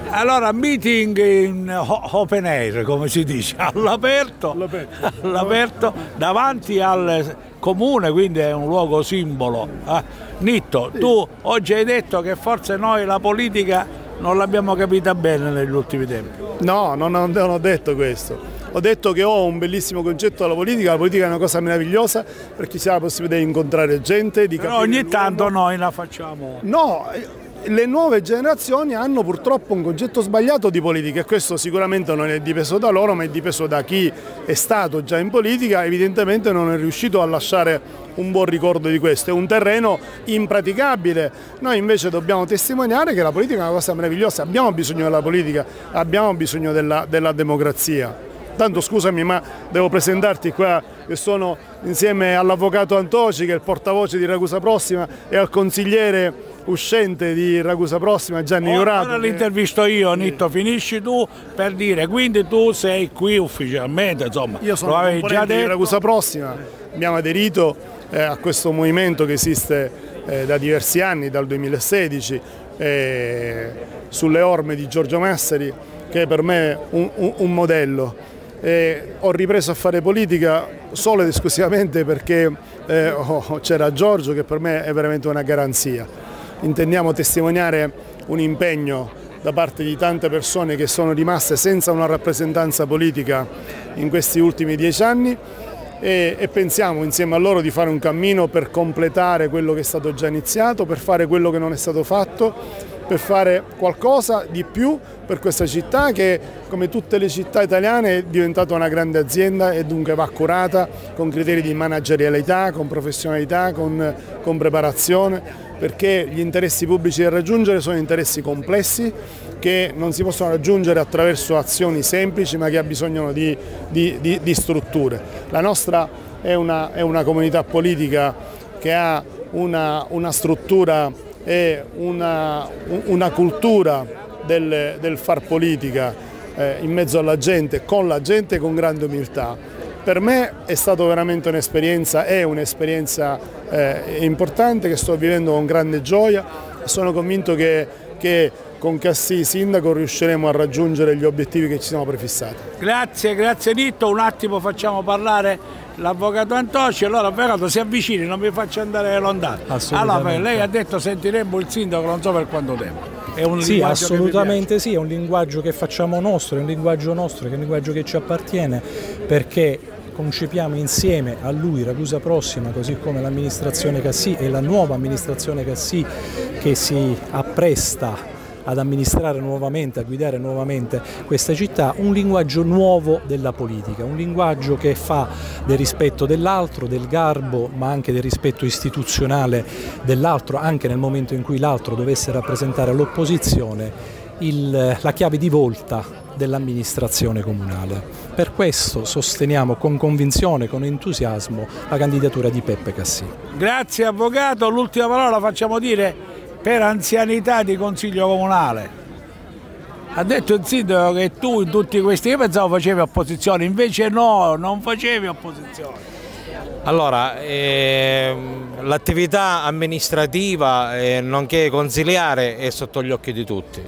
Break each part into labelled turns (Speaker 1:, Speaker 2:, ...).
Speaker 1: Allora, meeting in open air, come si dice, all'aperto, davanti al comune, quindi è un luogo simbolo. Nitto, tu oggi hai detto che forse noi la politica non l'abbiamo capita bene negli ultimi tempi.
Speaker 2: No, non ho detto questo. Ho detto che ho un bellissimo concetto della politica è una cosa meravigliosa perché si ha la possibilità di incontrare gente, di capire.
Speaker 1: Però ogni tanto noi la facciamo.
Speaker 2: No, le nuove generazioni hanno purtroppo un concetto sbagliato di politica e questo sicuramente non è dipeso da loro ma è dipeso da chi è stato già in politica, evidentemente non è riuscito a lasciare un buon ricordo di questo, è un terreno impraticabile. Noi invece dobbiamo testimoniare che la politica è una cosa meravigliosa, abbiamo bisogno della politica, abbiamo bisogno della democrazia. Tanto scusami ma devo presentarti qua che sono insieme all'avvocato Antoci che è il portavoce di Ragusa Prossima e al consigliere uscente di Ragusa Prossima Gianni Jurato.
Speaker 1: Ora l'intervisto io, Nitto, finisci tu per dire, quindi tu sei qui ufficialmente, insomma.
Speaker 2: Io sono componente di Ragusa Prossima, abbiamo aderito a questo movimento che esiste da diversi anni, dal 2016, sulle orme di Giorgio Massari, che è per me un modello. Ho ripreso a fare politica solo ed esclusivamente perché c'era Giorgio che per me è veramente una garanzia. Intendiamo testimoniare un impegno da parte di tante persone che sono rimaste senza una rappresentanza politica in questi ultimi 10 anni e pensiamo insieme a loro di fare un cammino per completare quello che è stato già iniziato, per fare quello che non è stato fatto, per fare qualcosa di più per questa città che, come tutte le città italiane, è diventata una grande azienda e dunque va curata con criteri di managerialità, con professionalità, con preparazione, perché gli interessi pubblici da raggiungere sono interessi complessi che non si possono raggiungere attraverso azioni semplici ma che bisogno di strutture. La nostra è una comunità politica che ha una struttura e una cultura del far politica in mezzo alla gente, con grande umiltà. Per me è stata veramente un'esperienza, è un'esperienza importante che sto vivendo con grande gioia e sono convinto che con Cassì sindaco riusciremo a raggiungere gli obiettivi che ci siamo prefissati.
Speaker 1: Grazie Nitto, un attimo facciamo parlare l'avvocato Antoci, allora avvocato si avvicini, non mi faccia andare lontano. Allora, lei ha detto sentiremo il sindaco non so per quanto tempo.
Speaker 3: Sì, assolutamente sì, è un linguaggio che facciamo nostro, è un linguaggio nostro, è un linguaggio che ci appartiene perché concepiamo insieme a lui Ragusa Prossima, così come l'amministrazione Cassì e la nuova amministrazione Cassì che si appresta ad amministrare nuovamente, a guidare nuovamente questa città, un linguaggio nuovo della politica, un linguaggio che fa del rispetto dell'altro, del garbo, ma anche del rispetto istituzionale dell'altro, anche nel momento in cui l'altro dovesse rappresentare l'opposizione, la chiave di volta dell'amministrazione comunale. Per questo sosteniamo con convinzione, con entusiasmo la candidatura di Peppe Cassì.
Speaker 1: Grazie avvocato, l'ultima parola facciamo dire per anzianità di consiglio comunale. Ha detto il sindaco che tu in tutti questi, io pensavo facevi opposizione, invece no, non facevi opposizione.
Speaker 4: Allora, l'attività amministrativa nonché consiliare è sotto gli occhi di tutti,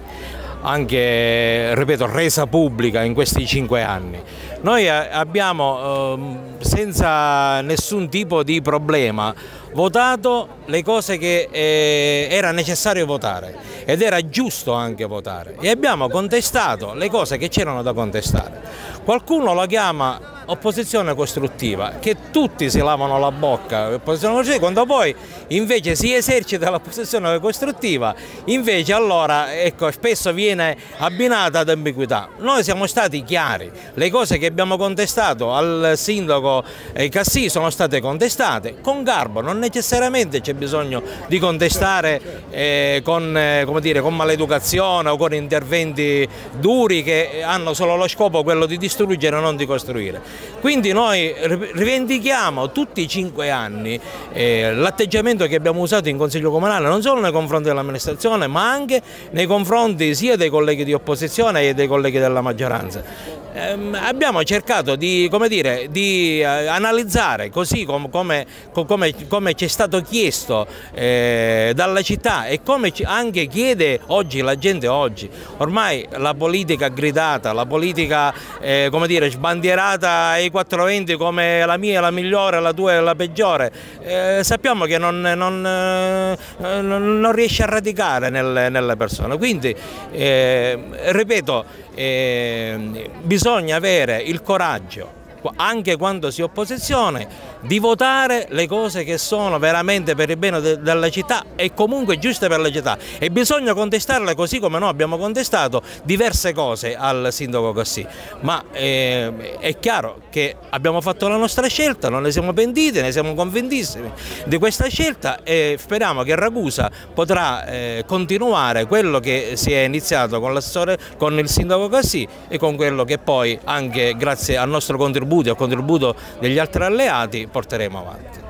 Speaker 4: anche, ripeto, resa pubblica in questi 5 anni. Noi abbiamo, senza nessun tipo di problema, votato le cose che era necessario votare ed era giusto anche votare e abbiamo contestato le cose che c'erano da contestare. Qualcuno la chiama opposizione costruttiva, che tutti si lavano la bocca, quando poi invece si esercita l'opposizione costruttiva, invece allora ecco, spesso viene abbinata ad ambiguità. Noi siamo stati chiari, le cose che abbiamo contestato al sindaco Cassì sono state contestate con garbo, non necessariamente c'è bisogno di contestare come dire, con maleducazione o con interventi duri che hanno solo lo scopo quello di distruggere e non di costruire. Quindi noi rivendichiamo tutti i 5 anni l'atteggiamento che abbiamo usato in Consiglio Comunale, non solo nei confronti dell'amministrazione ma anche nei confronti sia dei colleghi di opposizione che dei colleghi della maggioranza. Abbiamo cercato di, come dire, di analizzare così come ci è stato chiesto dalla città e come anche chiede oggi la gente oggi. Ormai la politica gridata, la politica come dire, sbandierata ai 420 come la mia è la migliore, la tua è la peggiore, sappiamo che non riesce a radicare nelle persone. Quindi ripeto, bisogna avere il coraggio, anche quando si è opposizione, di votare le cose che sono veramente per il bene della città e comunque giuste per la città, e bisogna contestarle così come noi abbiamo contestato diverse cose al sindaco Cossì. Ma è chiaro che abbiamo fatto la nostra scelta, non ne siamo pentiti, ne siamo convintissimi di questa scelta e speriamo che Ragusa potrà continuare quello che si è iniziato con il sindaco Cossì e con quello che poi anche grazie al nostro contributo e al contributo degli altri alleati porteremo avanti.